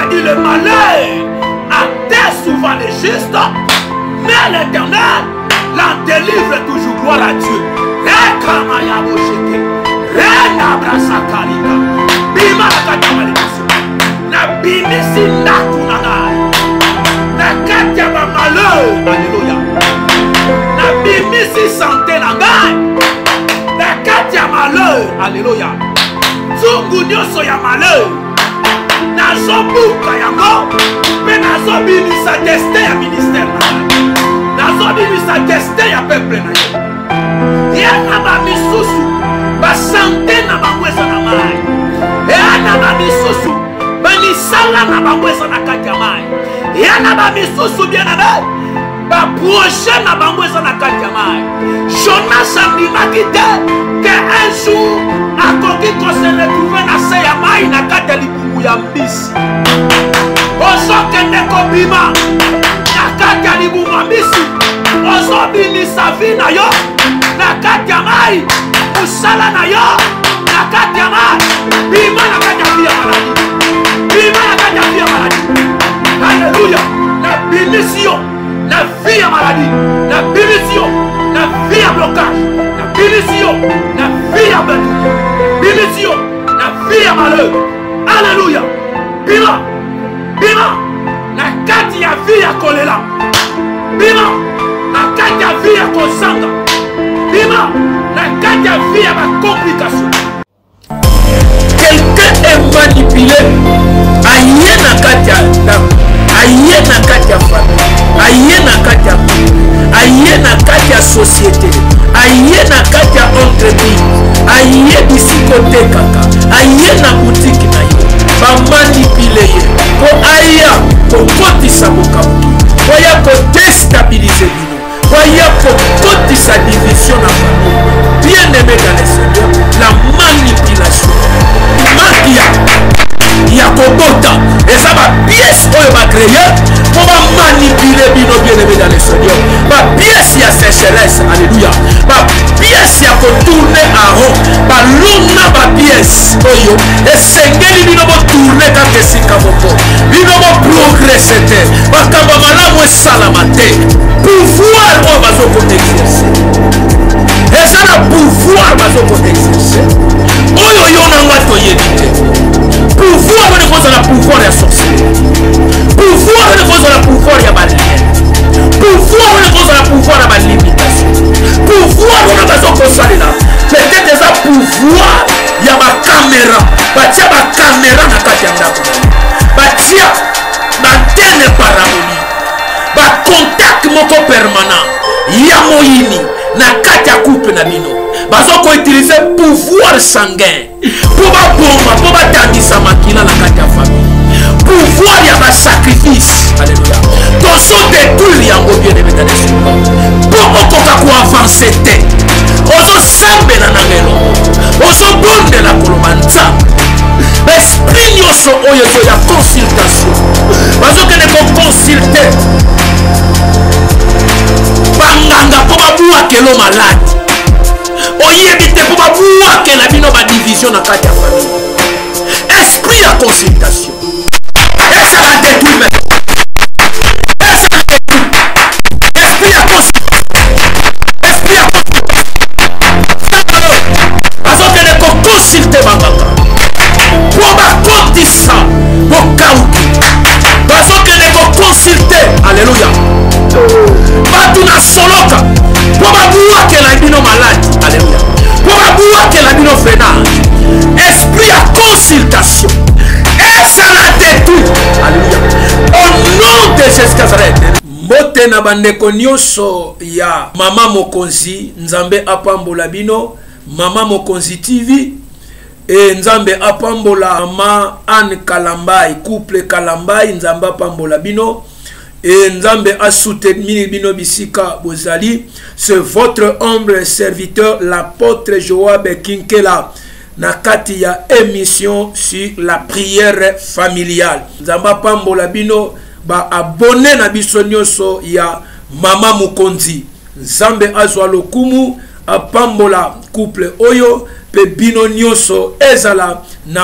a dit le malheur atteint souvent les justes, mais l'Éternel l'en délivre toujours. Gloire à Dieu. Alléluia. Nabimisi santé na ngai na kati ya malheur. Alléluia. Zungu nyonso ya malheur nazobuka yango mpe nazobimisa destin ya ministère na ngai, nazobimisa destin ya peuple na yo. Yana bamisusu basante na bango eza na mai, yana bamisusu bamisala na bango eza na kati ya mai, yana bamisusu bien abe ba projet na bango eza na kati ya mai. Jonas andimaki te ke un jour akoki kose retrouve na se ya mai na kati ya libumu ya mbisi. Ozokende kobima na kati ya libumu ya mbisi, ozobimisa vi na yo na kati ya mai, musala na yo na kati ya mai. Bima na kati ya vi ya maladi, bima na kati ya vi ya maladi. Alléluia. Na bimisi yo na vie ya maladie, na bimisi yo na vie ya blocage, na bimisi yo na vie ya betu, bimisi yo na vie ya malheur. Alléluia. Bima, bima na kati ya vie ya kolela, bima na kati ya vie ya kosanga, bima na kati ya vie ya complication. Quelqu'un est manipulé, aïe na kati ya aïe na kati ya famille, aïe na kati ya aïe na kati ya société, aïe na kati ya entreprise, aïe d'ici côté kaka, aïe na boutique na yo, ba manipule ye ko aya ko kotisa bokabuki, ko ya ko déstabiliser bino, ko ya ko kotisa division na famille. Bien aimé dans le Seigneur, la manipulation, magia ya kobota eza ba pièce oyo ba créer pour ba manipuler bino. Bien aimé dans le Seigneur, ba pièce ya sécheresse. Alléluia. Ba pièce ya ko tourner en rond, ba luna ba pièce oyo esengeli bino bo tourner kaka esika moko, bino bo progresser te, bakamba malamu esalama te. Pouvoir oyo bazoko exercer eza na pouvoir bazoko exercer oyo yo nanga toyebi te. Pouvoir on est cause la pouvoir ya sorcellerie, pouvoir on est cause la pouvoir ya balien, pouvoir on est cause la pouvoir ya balimitation, pouvoir on est cause ko salela peut-être eza pouvoir ya ba caméra, batia ba caméra na kati ya ndako, batia antenne parabolique, ba contact moko permanent ya moyini na kati ya couple na bino. Bazoko utiliser pouvoir sanguin pour ba bomba, pour ba tandisa makila na kati ya famille, pouvoir ya ba sacrifice. Alléluia. Tozo détruire yango bien aimé dans le Seigneur, pour okoka ko avancer te, ozo sambela na ngelo, ozo bonde la kolomanza. Esprit nyonso oyo ya consultation, bazoko ne ko consulter banganga pour ba bua kelo malade. Oyebite pour ba bua ke la bino ba division na kati ya famille. Esprit ya consultation, esa la détruire. Esprit ya consultation, esprit ya consultation. Bazoko ne ko consulter banganga pour ba kotisa bo kauki, bazoko ne ko consulter. Alléluia. Batu na soloka pour ba bua ke la bino malade. Alléluia. Pour ba bua ke la bino freinage. Esprit à consultation, et ça la détruit. Alléluia. Au nom de Jésus Nazareth. Mbote na bandeko nyonso ya Mama Mokonzi, Nzambe apambola bino. Mama Mokonzi TV et Nzambe apambola Mama Anne Kalambai, couple Kalambai, Nzambe apambola bino. Et Nzambe a soutenu bino bisika bozali. C'est votre humble serviteur, l'apôtre Joab Kinkela, nakati ya émission sur la prière familiale. Nzamba pambola bino ba abonné na biso nyonso ya Mama Mokonzi. Nzambe azwa lokumu apambola couple oyo pe bino nyonso ezala na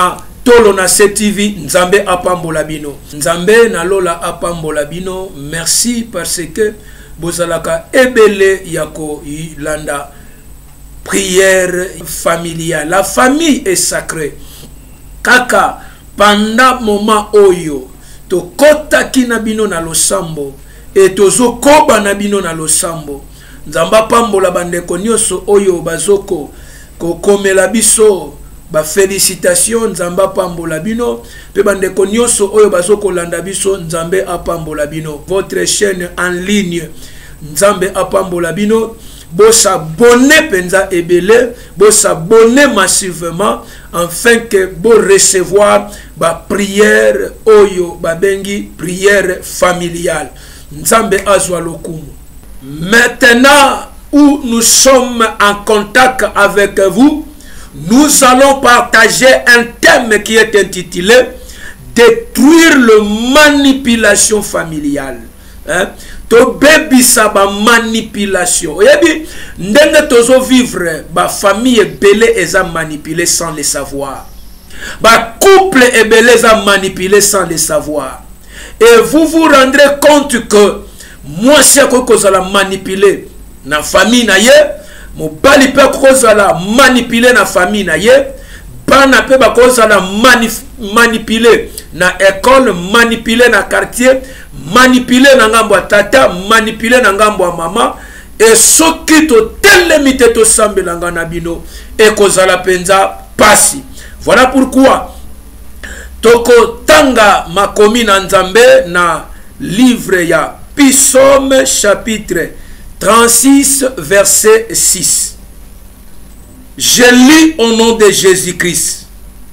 tolo na CTV, Nzambe apambola bino. Nzambe na lola apambola bino. Merci parce que bozalaka ebele yako landa prière familiale. La famille est sacrée. Kaka pendant moment oyo to kota kina bino na losambo et tozo koba na bino na losambo. Nzamba pambola bandeko nyoso oyo bazoko kokomela biso ba félicitations Nzamba pambola bino pe bandeko nyoso oyo bazoko landa biso Nzambe apambola bino. Votre chaîne en ligne Nzambe apambola bino. Bossa bonne penza ebele, bossa bonne massivement afin que bo recevoir ba prière oyo ba bengi prière familiale. Nzambe azwa lokumu. Maintenant où nous sommes en contact avec vous, nous allons partager un thème qui est intitulé détruire le manipulation familiale. Hein? To baby sa ba manipulation. Oyebi ndenge tozo vivre ba famille belé eza manipulé sans le savoir. Ba couple ebele eza manipulé sans le savoir. Et vous vous rendrez compte que moi c'est ko la manipuler na famille na ye, mo bali pe ko la manipuler na famille na ye, bana pe ba ko la manipuler na école, manipuler na quartier, manipuler na ngambo tata, manipuler na ngambo mama, et soki to telemite to sambela ngana bino e kozala penza pasi. Voilà pourquoi toko tanga makomi na Nzambe na livre ya Psaume chapitre 36 verset 6. Je lis au nom de Jésus-Christ.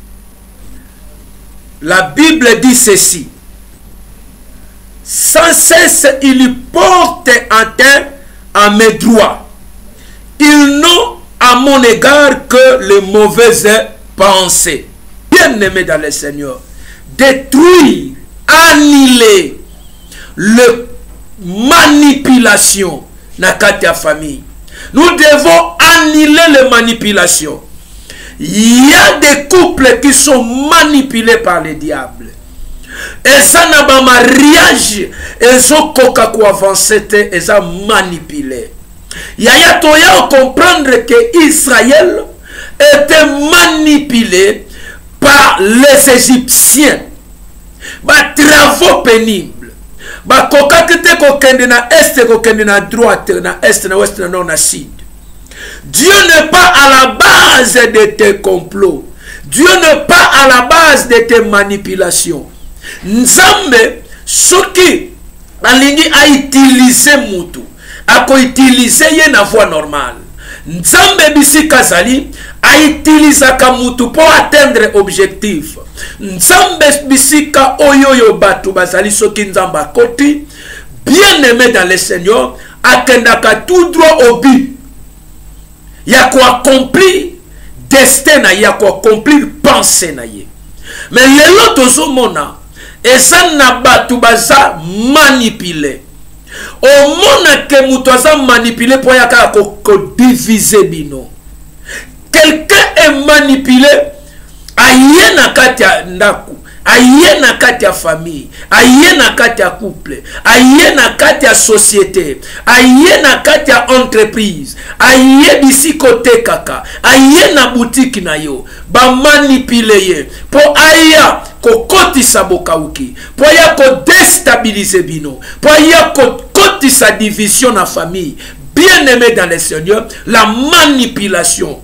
La Bible dit ceci. Sans cesse, il porte atteinte à mes droits. Ils n'ont à mon égard que les mauvaises pensées. Bien-aimés dans le Seigneur, détruire, annuler le manipulation na katia famille. Nous devons annuler les manipulations. Il y a des couples qui sont manipulés par le diable. Et ça n'a pas mariage. Ils ont coca ko avancé et ça manipulé. Il y a comprendre que Israël était manipulé par les Égyptiens. Ba travaux pénibles. Ba coca qui te kokende na est, kokende na droite, na est, na ouest, na nord, na sud. Dieu n'est pas à la base de tes complots. Dieu n'est pas à la base de tes manipulations. Nzambe soki alingi a utiliser mutu ako utiliser ye na voie normale. Nzambe bisika zali a utiliser ka mutu pour atteindre objectif. Nzambe bisika oyoyo batu bazali soki nzamba koti bien aimé dans le Seigneur akendaka tout droit au but. Ya ko accomplir destin na ya ko accomplir pensée na ye. Mais lelo tozomona eza na batu baza manipulé. Au mona ke mutu aza manipulé pour yaka ko diviser bino. Quelqu'un est manipulé aye na kati ya ndaku, aye na kati ya famille, aye na kati ya couple, aye na kati ya société, aye na kati ya entreprise, aye bisi kote kaka, aye na boutique na yo, ba manipule ye, po aya ko kotisa bokauki, po ya ko déstabiliser bino, po ya ko kotisa division na famille. Bien aimé dans le Seigneur, la manipulation.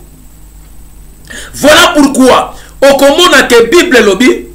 Voilà pourquoi au komona que Bible lobi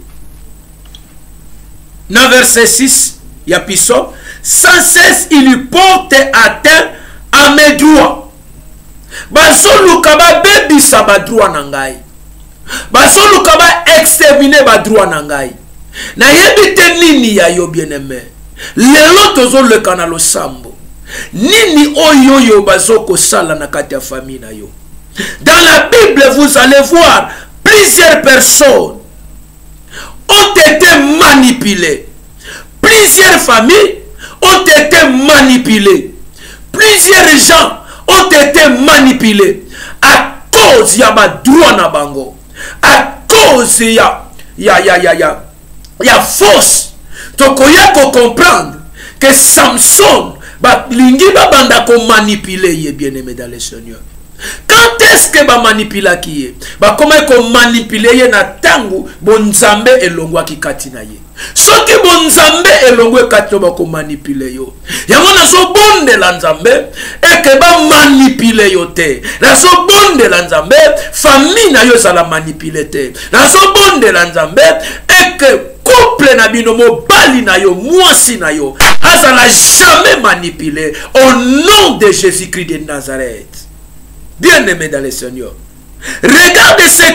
na verset 6 ya Psaume, sans cesse il porte atteinte à mes droits. Bazoluka ba bebisa ba droit na ngai, bazoluka ba exterminer ba droit na ngai. Na yebite nini ya yo bien-aimé, lelo tozoleka na losambo nini oyoyo bazoko sala na kati ya famille na yo. Dans la Bible vous allez voir plusieurs personnes ont été manipulées. Plusieurs familles ont été manipulées. Plusieurs gens ont été manipulés à cause ya ba droit na bango, à cause ya ya force tokoya ko comprendre que Samson lingi banda ko manipuler ye bien-aimé dans le Seigneur. Quand est-ce que ba manipula ki ye ba comment ko manipuler ye na tangu bonzambe elongwa ki katina ye soki bonzambe elongwe kato ba ko manipuler yo yango na so bonde la nzambe eke ba manipuler yo te na so bonde la nzambe famille na yo sala manipuler te na so bonde la nzambe eke couple na bino mobali na yo mwasi na yo azala jamais manipulé au nom de Jésus-Christ de Nazareth. Bien-aimé dans le Seigneur, regarde ceux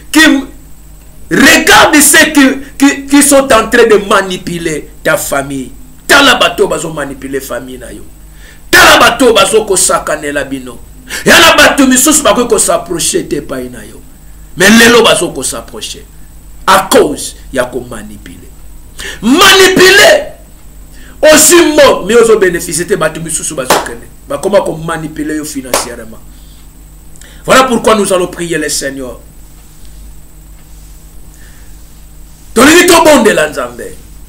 qui sont en train de manipuler ta famille. Tala bato bazo manipuler famille na yo. Tala bato bazo ko sakane la bino. Yana bato misusu bako ko s'approcher te pa na yo. Mais lelo bazo ko s'approcher à cause ya ko manipuler. Manipuler aussi mot mais ozo bénéficier te bato misusu bazo kene. Ba comment ko manipuler yo financièrement. Voilà pourquoi nous allons prier le Seigneur. Tonito bon de l'Anzambe.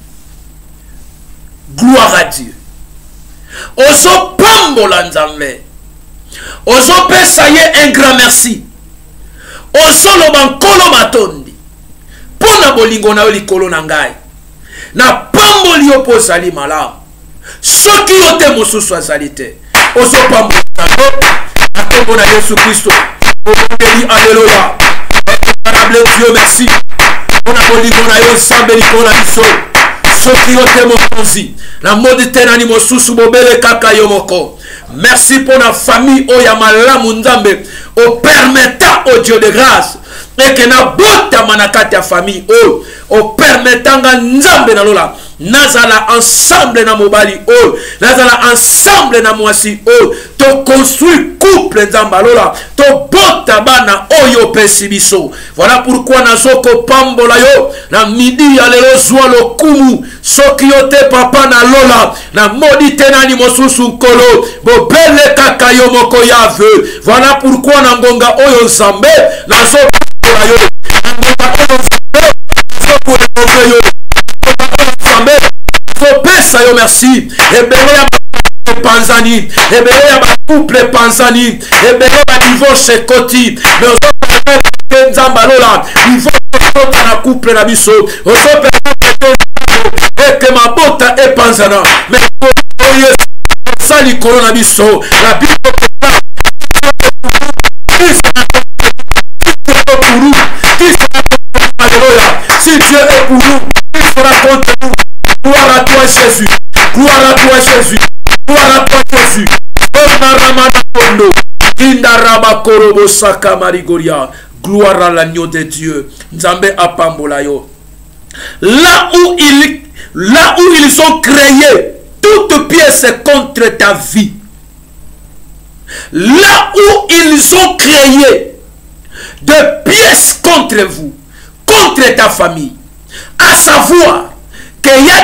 Gloire à Dieu. Oso pambo l'Anzambe. Oso pesaye un grand merci. Oso lobankolo matondi. Pona bolingo na oli kolo nangai. Na pambo li opozali malamu. Soki yote mosusu azalite. Oso pambo Atombo na Yesu Christo. Alléluia. Honorable Dieu, merci. On a bolingo na yo sambe likona biso. Soki yote mokonzi. Na modi tena ni mosusu bobele kaka yo moko. Merci pour la famille oya malamu nzambe. O permettant au Dieu de grâce. Et que na bota manakati ya famille o permettant nzambe na lola. Nazala ensemble na mobali nazala ensemble na mwasi to construire couple nzambalola to bota bana oyo pesibiso. Voilà pourquoi nazoko pambola yo na midi ya lelo zwa lokumu soki yote papa na lola na modi tenani mosusu nkolo bobele kaka yo moko yave. Voilà pourquoi na ngonga oyo nzambe nazoko pambola yo na ngonga oyo nzambe nazoko yo pesa yo merci. Ebele ya Panzani, ebele ya couple Panzani, ebele ya divorce koti. Mais ozo nzambalola divorce na couple na biso. Ozo que ma bota e panzana. Mais oyo sali corona biso. La Bible si Dieu est pour nous, il sera contre nous. Gloire à toi Jésus. Gloire à toi Jésus. Gloire à toi Jésus. Gloire à l'agneau de Dieu. Nzambe apambola yo. Là où ils ont créé toute pièce contre ta vie. Là où ils ont créé des pièces contre vous, contre ta famille, à savoir qu'il y a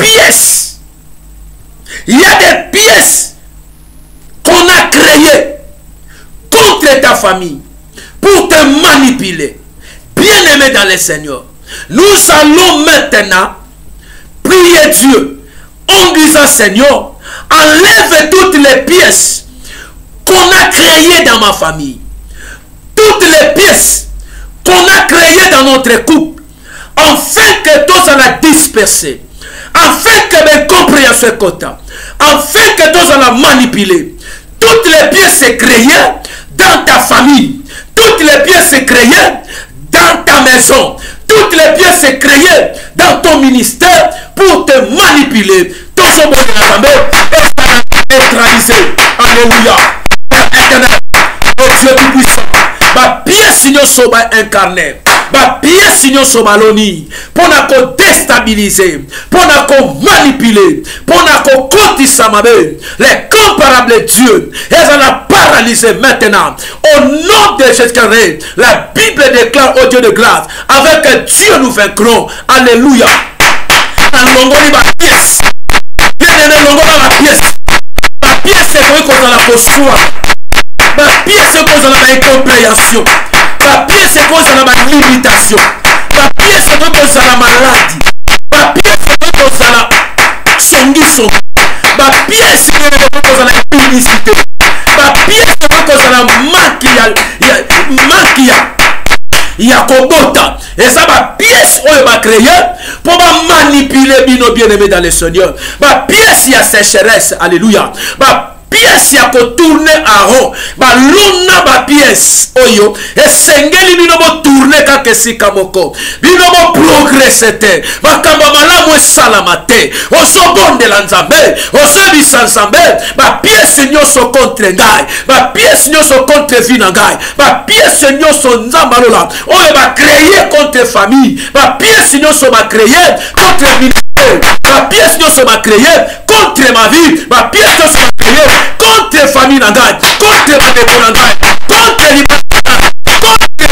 des pièces qu'on a créées contre ta famille pour te manipuler. Bien-aimé dans le Seigneur, nous allons maintenant prier Dieu en disant Seigneur, enlève toutes les pièces qu'on a créées dans ma famille, toutes les pièces qu'on a créées dans notre couple, afin que tout ça la disperser, afin que mes compréhensions quota, afin que tout ça la manipuler. Toutes les pièces se créées dans ta famille, toutes les pièces se créées dans ta maison, toutes les pièces se créées dans ton ministère pour te manipuler. Tout ce monde est neutralisé. Alléluia. Éternel, oh Dieu tout-puissant, ma pièce sinon soba incarné. Ma pièce sinon sobaloni pour nous déstabiliser, pour nous manipuler, pour nous cotiser les comparables Dieu. Elles ont la paralysé maintenant. Au nom de Jésus-Christ, la Bible déclare au Dieu de grâce, avec Dieu nous vaincrons. Alléluia. Ma pièce. Ma pièce. Ma pièce c'est comme dans la posture. Ma pièce c'est comme dans la incompréhension. Ma pièce c'est comme dans la limitation. Ma pièce c'est comme kozala maladi, ba pièce kozala songi, ba pièce kozala publicité, ba pièce kozala ya kobota. Et ça va pièce oyo ba créer pour ba manipuler bino bien-aimé dans le Seigneur. Ba pièce ya sécheresse, alléluia. Ba pièce ya ko tourner à rond, ba luna ba pièce oyo et sengeli bino bo tourner kaka sika moko. Bino bo progresser te. Ba kamba malamu salamate. Oso bonde la nzambe, oso bisa nzambe, ba pièce nyoso contre ngai, ba pièce nyoso contre vie na ngai, ba pièce nyoso nzambalola. Oyo ba créer contre famille, ba pièce nyoso ba créer contre ministère, ba pièce nyoso ba créer contre ma vie, ba pièce nyoso ba créer contre famille na ngai, contre ma deko na ngai, contre liberté, contre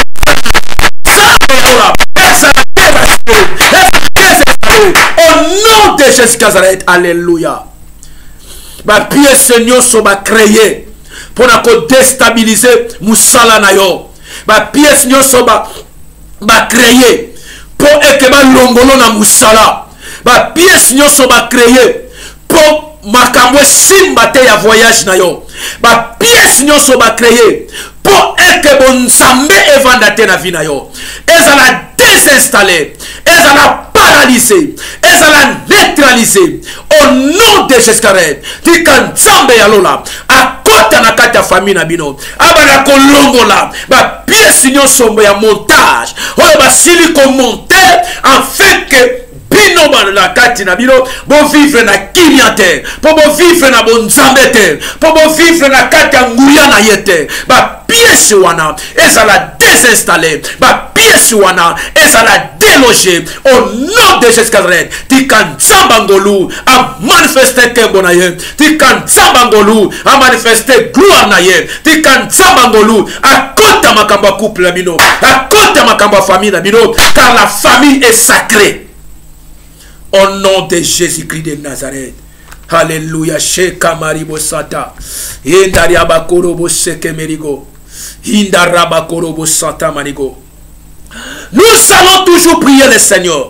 au nom de Jésus Nazareth, alléluia. Ma pièce nyoso ba créer pour na ko déstabiliser musala na yo. Ma pièce nyoso ba créer pour que ba longolo na musala. Ma pièce nyoso ba créer pour makambo simba te ya voyage na yo. Ma pièce nyoso ba créer pour que bon nzambe evandate na vie na yo. Ezala désinstaller, ezala paralyser, ezala neutraliser au nom de Jésus Christ. Tika nzambe ya lola akota na kati ya famille na bino abana kolongola ba pièce nyonso ya montage oyo basili ko monter en fait que bino na kati na bino bo vivre na kimia te, po bo vivre na bonzambe te, po bo vivre na kati ya nguya na yete. Ba pièce wana ezala désinstaller, ba pièce wana ezala déloger au nom de Jésus Christ. Tika nzamba ngolu a manifester tembo na ye, tika nzamba ngolu a manifester gloire na ye, tika nzamba ngolu a kota makamba couple na bino, a kota makamba famille na bino, car la famille est sacrée. Au nom de Jésus-Christ de Nazareth. Alléluia. Sheka maribo sata. Indari abakorobo seke merigo. Indarabakorobo sata manigo. Nous allons toujours prier le Seigneur.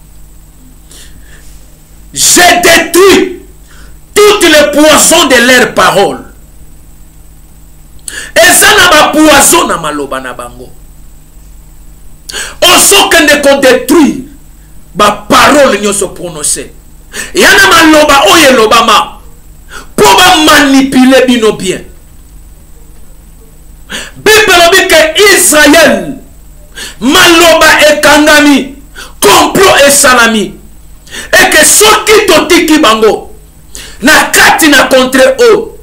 J'ai détruit toutes les poissons de leurs paroles. Et ça n'a pas poison na maloba na bango. Oso kende ko détruire ba parole nyoso prononcer. Yana maloba oye lobama pour ba manipuler bino bien. Bible dit que Israël maloba e kangami, complot e salami, et que soki totiki bango na kati na contre o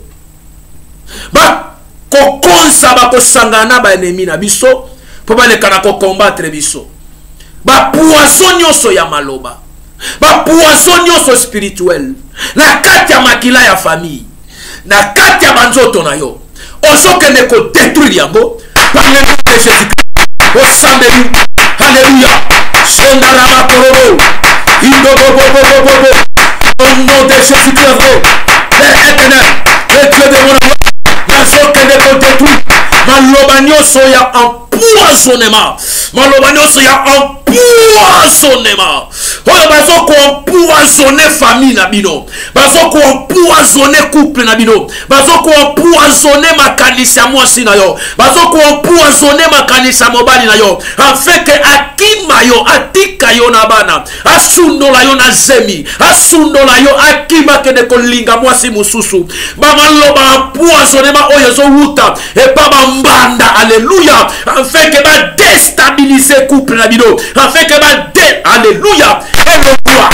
ba kokonsa ba kosangana ba ennemi na biso pour ba lekana ko combattre biso. Ba poisson nyoso ya maloba, ba poisson nyoso spirituel na kati ya makila ya famille, na kati ya banzoto na yo osoke ne ko détruire yango par le nom de Jésus. Au sang de lui, alléluia. Shendarama kororo indobobobobobo au nom de Jésus Christ, l'éternel, le Dieu de mon amour, nazoke ne ko détruire maloba nyoso ya empoisonnement, maloba nyoso ya empoisonnement. Oyo bazo ko empoisonner famille na bino, bazo ko empoisonner couple na bino, bazo ko empoisonner makanisa mwasi na yo, bazo ko empoisonner makanisa mobali na yo, afin que akima yo atika yo na bana, asundola yo na zemi, asundola yo akima ke de kolinga mwasi mususu. Ba maloba empoisonnement oyo zo wuta e pa mbanda, alléluia, afin que ba déstabiliser couple na bino, afin que ba alléluia. Elongwa,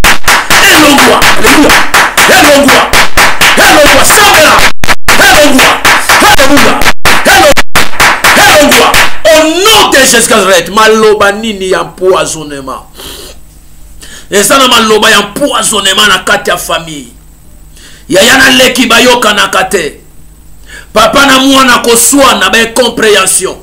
alléluia, elongwa, sabela, elongwa, alléluia, elongwa, au nom de Jésus Christ. Maloba nini ya empoisonnement, eza na maloba ya empoisonnement na kati ya famille, yaya leki bayoka na kate, papa na mwana koswana ba compréhension,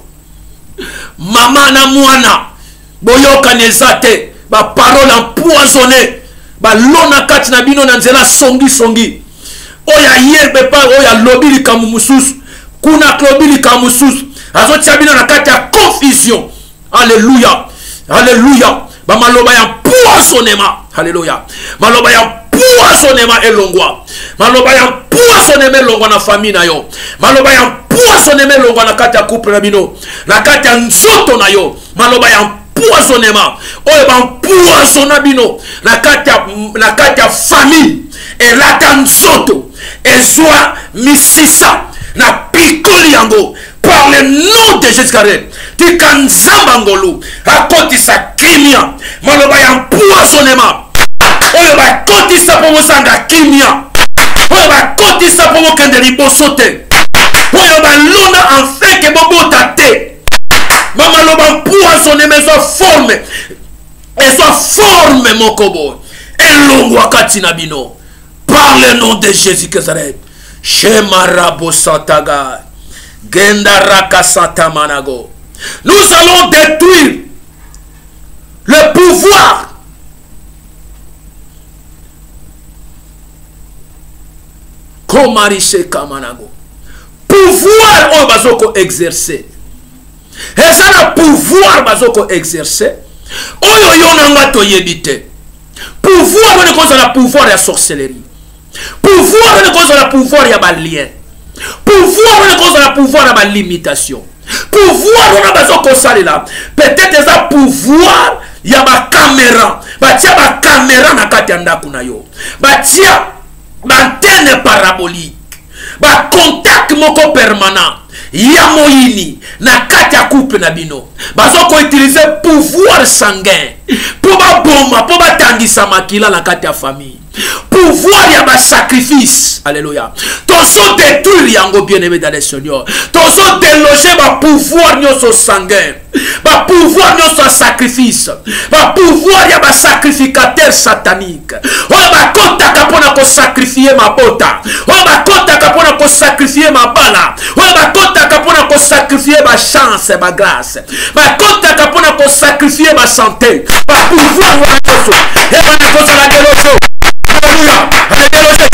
mama na mwana boyoka nezate, ba parole empoisonnée, ba lona kati na bino na nzela songi oya yerbe pa oya lobili kamumususu kuna lobili kamususu azotia bino na kati ya confusion. Alléluia, alléluia, ba maloba ya poisonnement. Alléluia. Maloba ya poisonnement elongwa. Maloba ya poisonnement elongwa na famille na yo. Maloba ya poisonnement elongwa na kati ya couple na bino. Na kati ya nzoto na yo. Maloba ya poisonnement oyo ba poisonna bino na kati ya famille elaka nzoto ezwa misisa na pikoli yango par le nom de Jésus-Christ. Tika nzamba ngolu akotisa kimia maloba ya poisonnement oyo bakotisa po bosanga kimia oyo bakotisa po bokende liboso te oyo balona enfin ke bobota te mama loba poisonnement ezwa forme mokobo elongwa kati na bino par le nom de Jésus-Christ. Shema rabo santaga genda raka santa manago. Nous allons détruire le pouvoir komarise kamanago. Pouvoir on bazoko exercer. Et ça le pouvoir bazoko exercer. Oyo yonanga toyebite. Pouvoir on est comme ça, pouvoir ya sorcellerie. Pouvoir on est comme ça, pouvoir ya balien. Pouvoir on est comme ça, pouvoir ya limitation. Pouvoir on a besoin de ça là. Peut-être ça pouvoir ya ba caméra. Batia ba caméra na kati ndaku na yo. Batia antenne parabolique. Ba contact moko permanent. Ya moyini na kati ya couple na bino. Bazoko utiliser pouvoir sanguin. Pour ba bomba, pour ba tangisa makila na kati ya famille. Pouvoir ya ba sacrifice. Alléluia. Tozo détruire yango bien-aimé dans le Seigneur. Tozo déloger ba pouvoir nyoso sanguin. Ba pouvoir nyoso sacrifice. Ba pouvoir ya ba sacrificateur satanique. Oyo ba kota kapona ko sacrifier ma bota. Oyo ba kota kapona ko sacrifier ma bala. Oyo ba kota kapona ko sacrifier ba chance, ba grâce. Ba kota kapona ko sacrifier ba santé. Ba pouvoir wa nyoso. E bana ko sala deloso. Alléluia. Déloger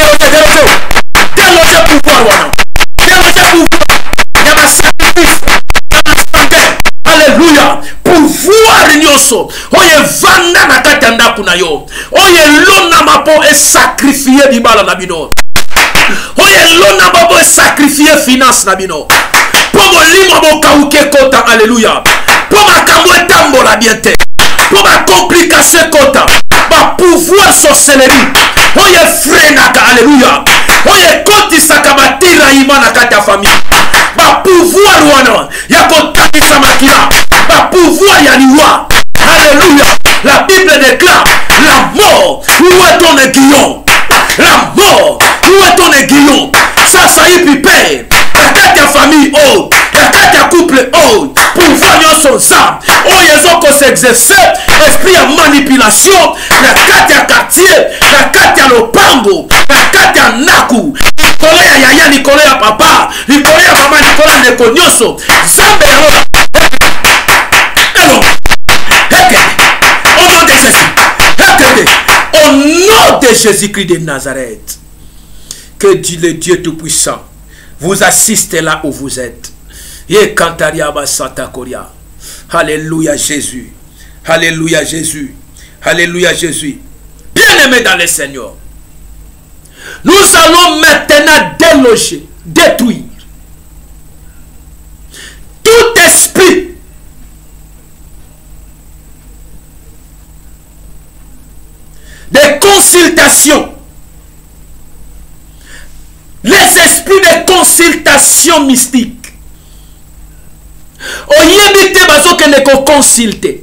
pouvoir wana. Déloger pouvoir. Ya ba sacrifice. Ya ba santé. Alléluia. Pouvoir nyoso. Oye vanda na kati ya ndaku na yo. Oye lona mapo e sacrifier bibala na bino. Oye lona mapo e sacrifier finance na bino. Pomo limo bo kauke kota. Alléluia. Poma kambo etambola biente. Poma complication kota. Ba pouvoir sorcellerie. Oye frenaka. Alléluia. Oye koti sakabatira imana kati ya famille. Ba pouvoir wana ya kotangisa makila. Ba pouvoir ya liwa. Alléluia. La Bible déclare la mort. Où est ton aiguillon? La mort. Où est ton aiguillon? Ça y pipé. La tête de famille, oh. La tête de couple, oh. Pouvoir yon ça. Oh, ils ont s'exercer. Esprit de manipulation. La tête de quartier. La tête de lopango. La tête de naku. Nicolas ya yaya, Nicolas ya papa. Nicolas ya maman, Nicolas neko nyoso. Zambe ya au nom de Jésus. Au nom de Jésus-Christ de Nazareth. Que dit le Dieu Tout-Puissant vous assiste là où vous êtes. Alléluia Jésus. Alléluia Jésus. Alléluia Jésus. Bien-aimé dans le Seigneur. Nous allons maintenant déloger, détruire tout esprit de consultation, les esprits de consultation mystique. Oyebite bazoke ne ko consulter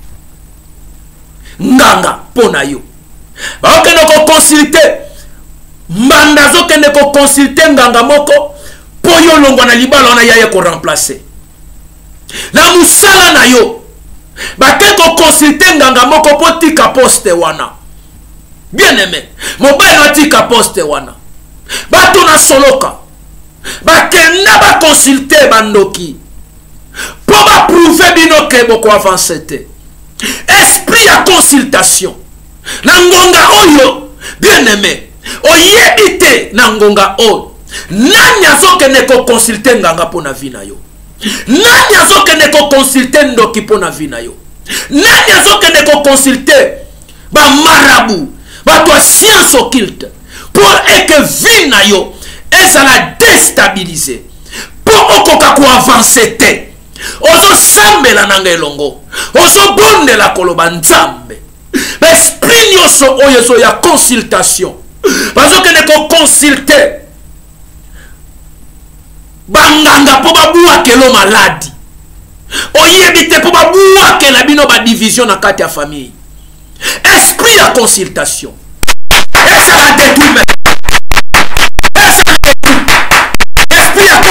nganga pona yo. Bazoke ne ko consulter mbanda zoke ne ko consulter nganga moko po yo longwa na libala na yaya ko remplacer. Na musala na yo bake ko consulter nganga moko po tika poste wana. Bien aimé, mobile no tika poste wana. Bato na soloka. Bakenda ba consulter bandoki. Pour ba prouver bino ke boko avancer te. Esprit à consultation. Nangonga oyo, bien aimé. Oyebite nangonga oyo. Nani azoke ne ko consulter nganga pona vina yo. Nani azoke ne ko consulter ndoki pona vina yo. nani azokende ko consulter ba marabu ba toi science occulte pour que vie na yo ezala déstabiliser pour okoka ko avancer te ozo sambela nanga elongo ozo bondela koloba nzambe ba esprit nyonso oyo so ya consultation bazokende ko consulter banganga po babuakelo maladi oyebi te po babuakela bino ba division na kati ya famille esprit ya consultation ezala détruit esprit ya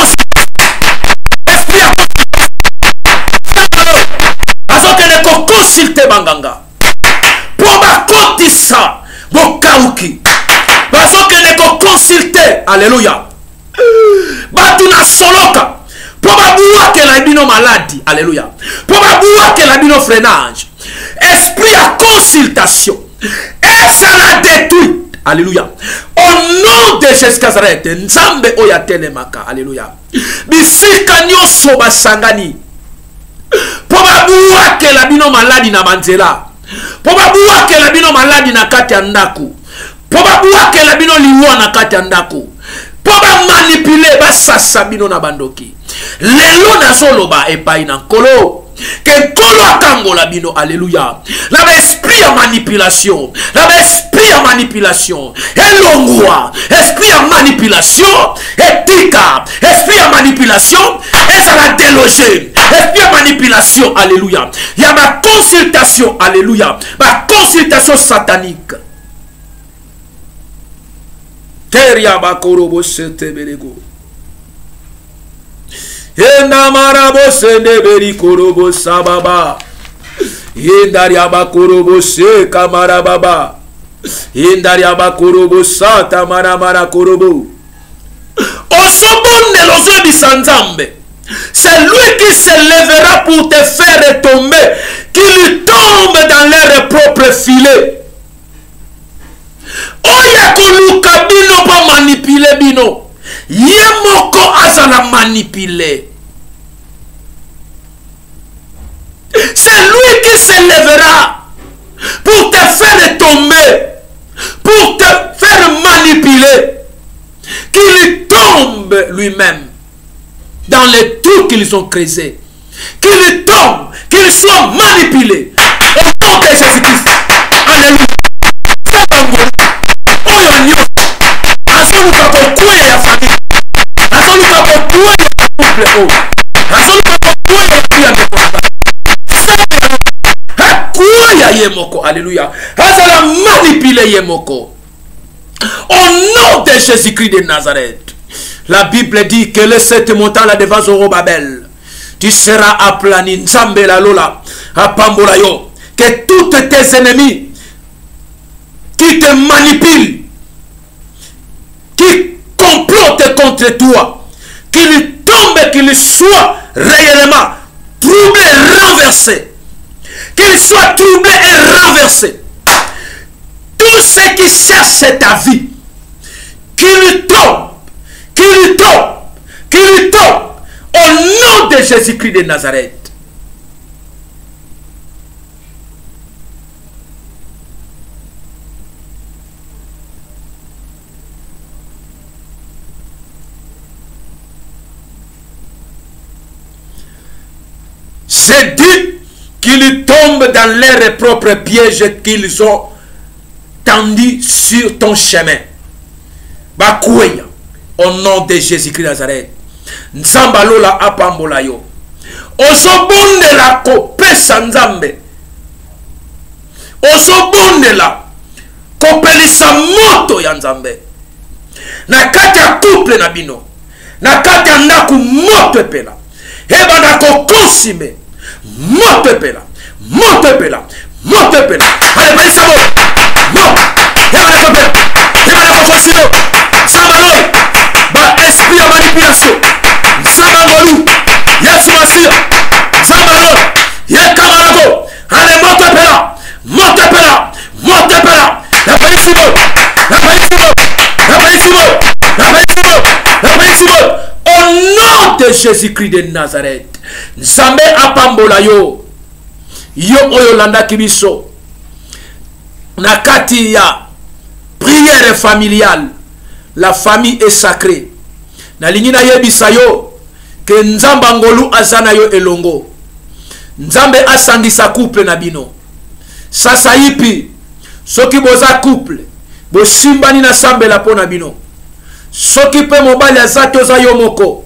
bazokende ko consulter banganga po bakotisa bokauki bazokende ko consulter alléluia batu na soloka po babuakela bino maladi alléluia po babuakela bino freinage esprit ya consultation ezala détruit alléluia au nom de Jésus Nazareth nzambe oya telemaka alléluia bisika nyonso basangani po babuakela bino maladi na banzela po babuakela bino maladi na kati ya ndaku po babuakela bino liwa na kati ya ndaku po bamanipule basasa bino na bandoki lelo nazoloba epai na nkolo que nkolo akangola bino alléluia la esprit ya manipulation la esprit ya manipulation elongwa esprit ya manipulation etika esprit ya manipulation ezala déloger esprit ya manipulation alléluia ya ba consultation alléluia ba consultation satanique teria bakorobo setebelego Yenda marabo sende beri korobo sababa. Yendari abakorobo se kamara baba. Yendari abakorobo sa tamara mara korobo. Osobonne lozo bisanzambe. C'est lui qui se lèvera pour te faire tomber, qu'il tombe dans leur propre filet. Oya koluka bino pa manipuler bino. Yemoko azala manipuler. C'est lui qui se lèvera pour te faire tomber, pour te faire manipuler, qu'il tombe lui-même dans les trous qu'ils ont creusés, qu'il tombe, qu'il soit manipulé au nom de Jésus-Christ. Alléluia. Alléluia. Hazala manipuler yemoko. Au nom de Jésus-Christ de Nazareth. La Bible dit que le sept montant là devant Zorobabel. Tu seras aplani nzambe la lola apambola yo. Que tous tes ennemis qui te manipulent, qui complotent contre toi, qu'ils tombent, qu'ils soient réellement troublés, renversés. Qu'ils soient troublés et renversés. Tous ceux qui cherchent ta vie, qu'ils tombent, qu'ils tombent, qu'ils tombent au nom de Jésus-Christ de Nazareth. C'est dit qu'ils tombent dans leurs propres pièges qu'ils ont tendus sur ton chemin. Bakouya, au nom de Jésus-Christ de Nazareth. Nzambalola apambola yo. Ozobondela kopesa nzambe. Ozobondela kopelisa moto ya nzambe. Na kati ya couple na bino. Na kati ya ndaku moto epela. Eba na kokonsime. Moto epela. Moto epela. Moto epela. Allez, pelisa mo. Mo. Eba na kopela. Eba na kokonsime. Zambalo. Ba esprit ya manipulation. Zambangolu. Yesu Masia. Zambalo. Yekamarago. Allez, moto epela. Moto epela. Moto epela. La pelissimo. La pelissimo. La pelissimo. La pelissimo. La pelissimo. Au nom de Jésus-Christ de Nazareth. Nzambe apambola yo. yo oyo landa kibiso na kati ya prière familiale. La famille est sacrée. Na lingi na yebisa yo ke nzamba ngolu azana yo elongo. Nzambe asangisa couple na bino. Sasa yipi soki boza couple bo simbani na sambela pona bino. Soki pe mobali azate oza yo moko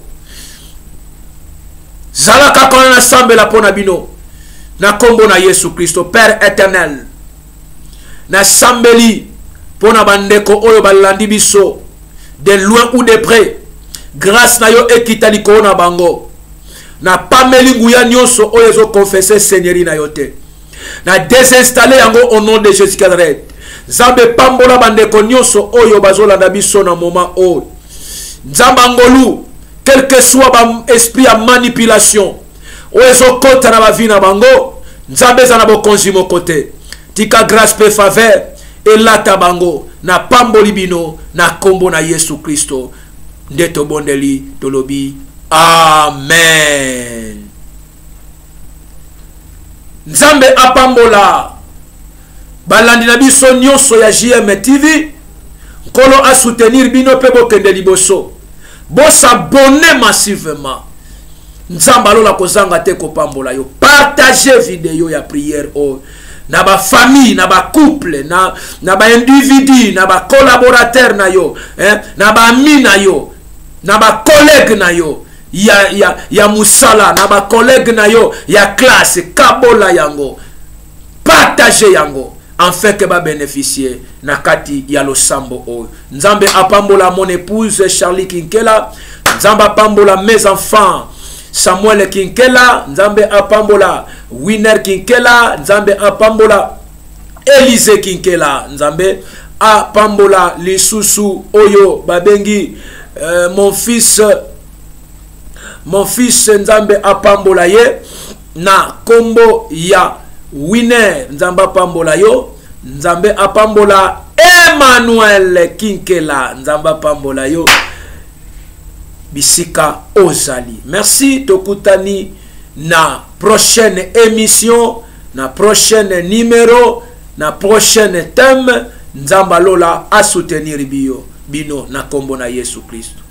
zalaka kona na sambela pona bino. Na kombo na Yesu Kristo Père éternel, na sambeli pona bandeko oyo balandi biso de loin ou de près, grâce na yo ekitali ko na bango. Na pameli nguya nyonso oyo zo confesser Seigneur na yo te. Na désinstaller yango au nom de Jésus Christ. Nzambe pambola bandeko nyonso oyo bazolanda biso na moment oyo. Nzamba ngolu, quel que soit ba esprit à manipulation oyo zo kota na ba vie na bango, Nzambe za na bokonzi mokote. Tika grâce pe faveur et lata bango na pamboli bino na kombo na Yesu Kristo. Ndeto bondeli tolobi amen. Nzambe apambola balandi na biso nyonso ya JM TV. Nkolo a soutenir bino pe bokende liboso. Bo s'abonner massivement. Nzamba lola kozanga te kopambola yo. Partagez vidéo ya prière o. Na ba famille, na ba couple, na ba individu, na ba collaborateur na yo, na ba ami na yo, na ba collègue na yo, ya musala, na ba collègue na yo, ya classe, kabola yango. Partagez yango. Enfin que ba bénéficier na kati ya losambo o. Nzambe apambola mon épouse Charlie Kinkela, Nzambe apambola mes enfants Samuel Kinkela, Nzambe apambola Winner Kinkela, Nzambe apambola Elise Kinkela, Nzambe apambola lisusu oyo babengi mon fils Nzambe apambola ye na kombo ya Winner, Nzambe apambola yo. Nzambe apambola Emmanuel Kinkela, Nzambe apambola yo. Bisika ozali. Merci, tokutani na prochaine émission, na prochaine numéro, na prochaine thème. Nzamba lola a soutenir bino na kombo na Yesu Kristo.